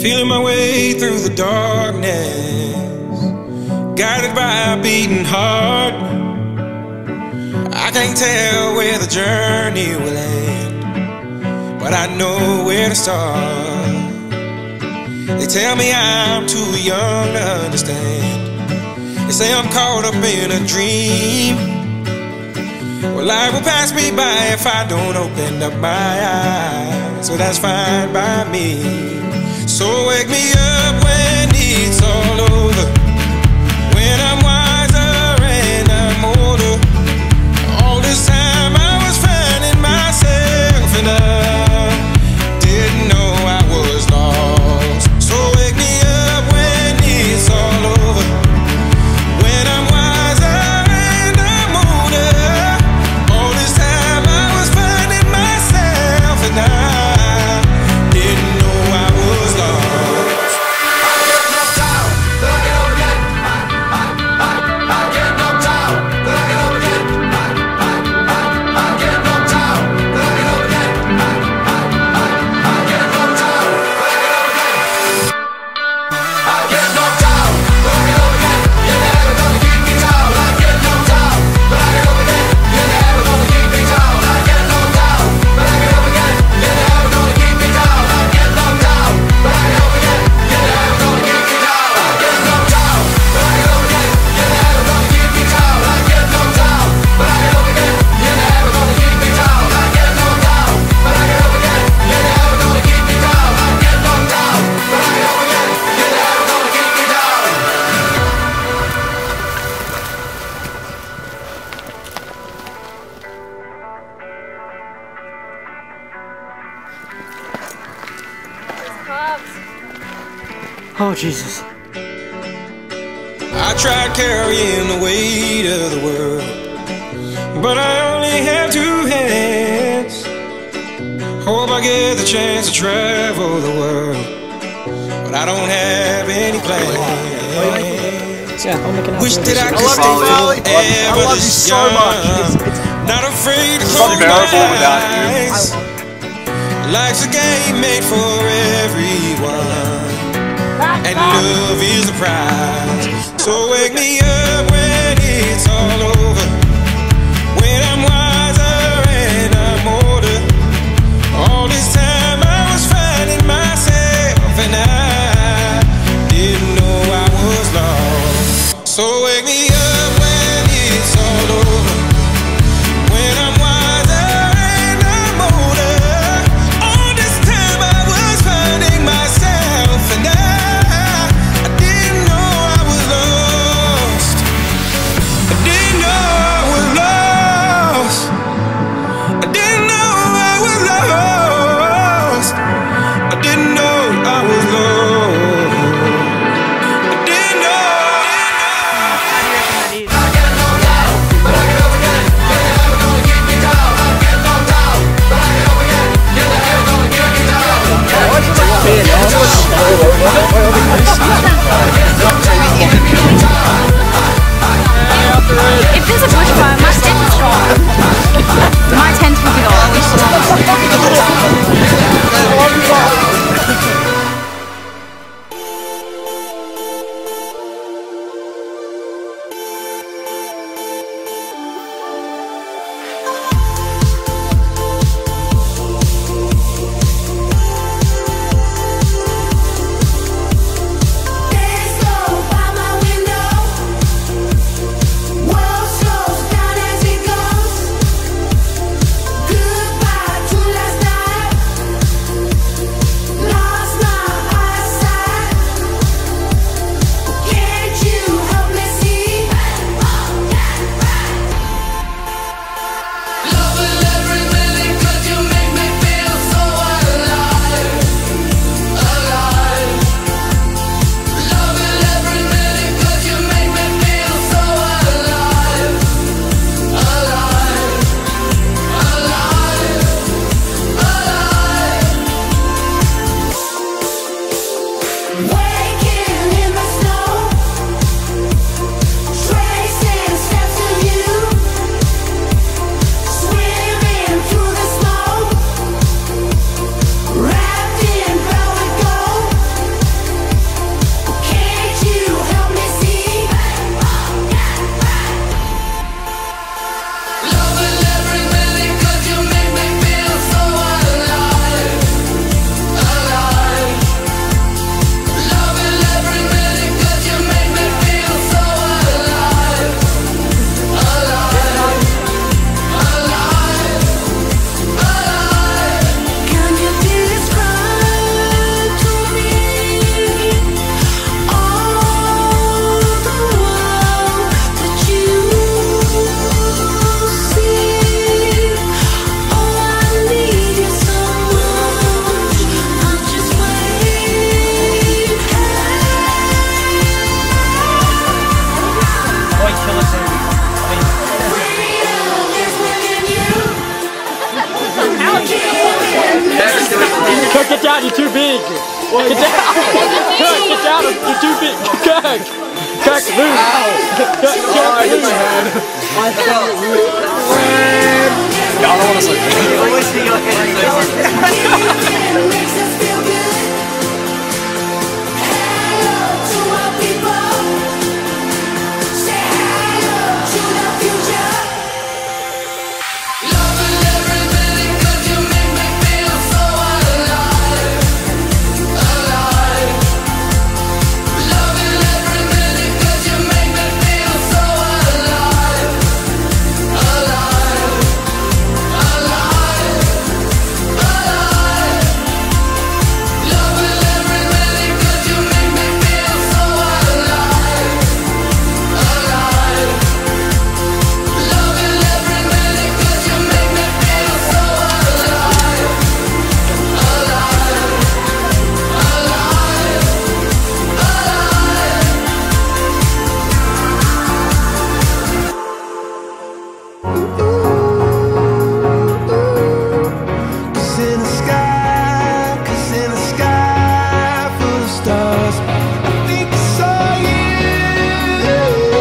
feeling my way through the darkness, guided by a beating heart. I can't tell where the journey will end, but I know where to start. They tell me I'm too young to understand. They say I'm caught up in a dream. Well, life will pass me by if I don't open up my eyes. So that's fine by me. So wake me up when it's all over, when I'm wiser and I'm older. All this time I was finding myself and I didn't know I was lost. So wake me up when it's all over, when I'm wiser and I'm older. All this time I was finding myself and I didn't know I was lost. I get knocked down, then I get up again. I get knocked down, then I get up again. I get knocked down, then I get up again. I get knocked down, then I get up again. I get knocked down, then I get up again. You're never gonna keep me down. I get knocked down, then I get up again. You're never gonna keep me down. I get knocked down, then I get up again. You're never gonna keep me down. I get knocked down, then I get up again. You're never gonna keep me down. I get knocked down, then I get up again. You're never gonna keep me down. I get knocked down, then I get up again. You're never gonna keep me down. I get knocked down, then I get up again. You're never gonna keep me down. I get knocked down, then I get up again. You're never gonna keep me down. Oh, Jesus. I tried carrying the weight of the world, but I only have two hands. Hope I get the chance to travel the world, but I don't have any plans. Yeah, I'll make an Wish that I observation. could stay Balwyn. forever I love you this so young. much. Not afraid to It's close my unbearable without you. eyes. Life's a game made for everyone, and love is the prize. So wake me up when it's all over, when I'm wiser and I'm older. All this time I was finding myself and I didn't know I was lost. So wake me up when it's all over, when I'm wiser and I'm older. All this time I was finding myself and I didn't know I was lost. I didn't know Get down! Kirk, get down! You're too big! Kirk! Kirk, move! Kirk, move! My y'all don't want to look. You always see your head. Makes us feel good. Hello to our people. Say hello to the future. Loving every minute 'cause you make me feel so alive, alive. Loving every minute 'cause you make me feel so alive, alive, alive, alive. Loving every minute 'cause you make me feel so alive, alive. Loving every minute 'cause you make me feel so alive, alive, alive, Cause in the sky full of stars, I think I saw you.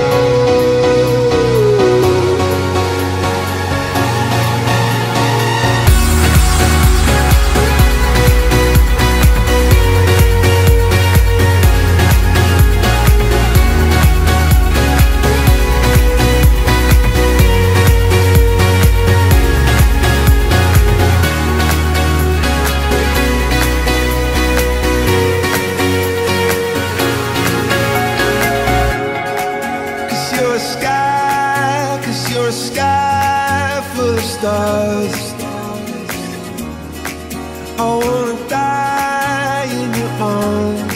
Cause you're a sky full of stars. I wanna die in your arms.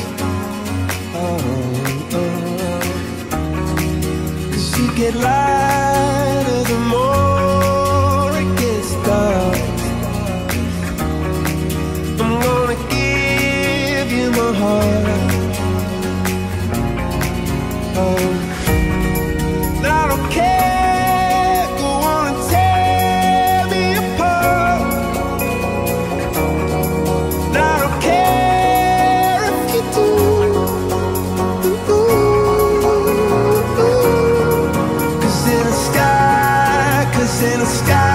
Cause you get lighter the more it gets dark. I'm gonna give you my heart. I don't care, go on and tear me apart. I don't care if you do. Cause in the sky